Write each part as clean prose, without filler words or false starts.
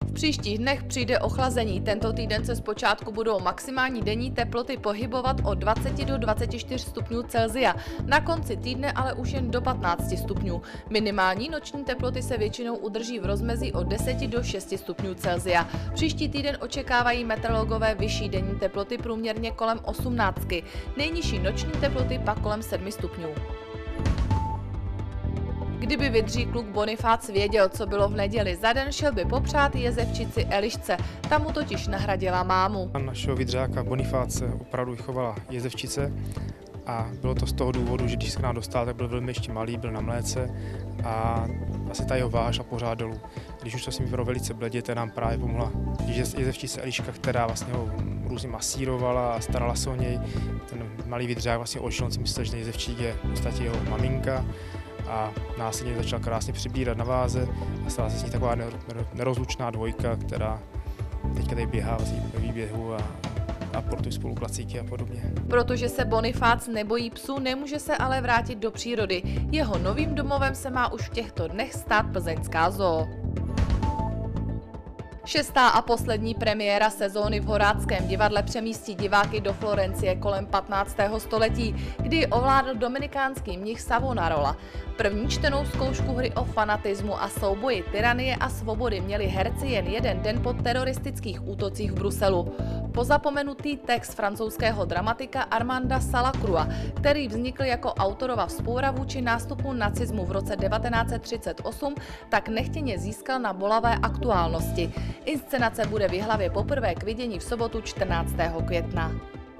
V příštích dnech přijde ochlazení. Tento týden se zpočátku budou maximální denní teploty pohybovat od 20 do 24 stupňů Celsia. Na konci týdne ale už jen do 15 stupňů. Minimální noční teploty se většinou udrží v rozmezí od 10 do 6 stupňů Celsia. Příští týden očekávají meteorologové vyšší denní teploty průměrně kolem 18. Nejnižší noční teploty pak kolem 7 stupňů. Kdyby vydří kluk Bonifác věděl, co bylo v neděli za den, šel by popřát jezevčici Elišce. Ta mu totiž nahradila mámu. Našeho vydřáka Bonifáce opravdu vychovala jezevčice a bylo to z toho důvodu, že když se k nám dostal, tak byl velmi ještě malý, byl na mléce a asi ta jeho váha šla pořád dolů. Když už to si vypadalo velice bledě, tak nám právě pomohla jezevčice Eliška, která vlastně ho různě masírovala a starala se o něj. Ten malý vydřák vlastně ošel, on si myslel, že ten jezevčík je v podstatě jeho maminka. A následně začal krásně přibírat na váze a stala se z ní taková nerozlučná dvojka, která teďka tady běhá ve výběhu a portuje spolu klacíky a podobně. Protože se Bonifác nebojí psů, nemůže se ale vrátit do přírody. Jeho novým domovem se má už v těchto dnech stát plzeňská zoo. Šestá a poslední premiéra sezóny v Horáckém divadle přemístí diváky do Florencie kolem 15. století, kdy ovládl dominikánský mnich Savonarola. První čtenou zkoušku hry o fanatismu a souboji tyranie a svobody měli herci jen jeden den po teroristických útocích v Bruselu. Pozapomenutý text francouzského dramatika Armanda Salacrua, který vznikl jako autorova vzpoura vůči nástupu nacismu v roce 1938, tak nechtěně získal na bolavé aktuálnosti. Inscenace bude v Jihlavě poprvé k vidění v sobotu 14. května.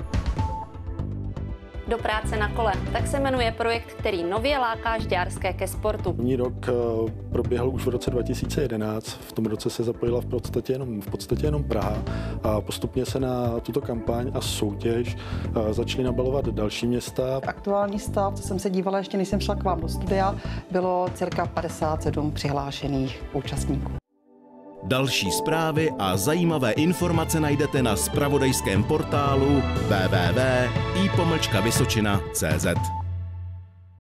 Do práce na kole. Tak se jmenuje projekt, který nově láká žďárské ke sportu. První rok proběhl už v roce 2011. V tom roce se zapojila v podstatě jenom Praha a postupně se na tuto kampaň a soutěž začaly nabalovat další města. Aktuální stav, co jsem se dívala ještě, než jsem šla k vám do studia, bylo cirka 57 přihlášených účastníků. Další zprávy a zajímavé informace najdete na zpravodajském portálu www.i-vysočina.cz.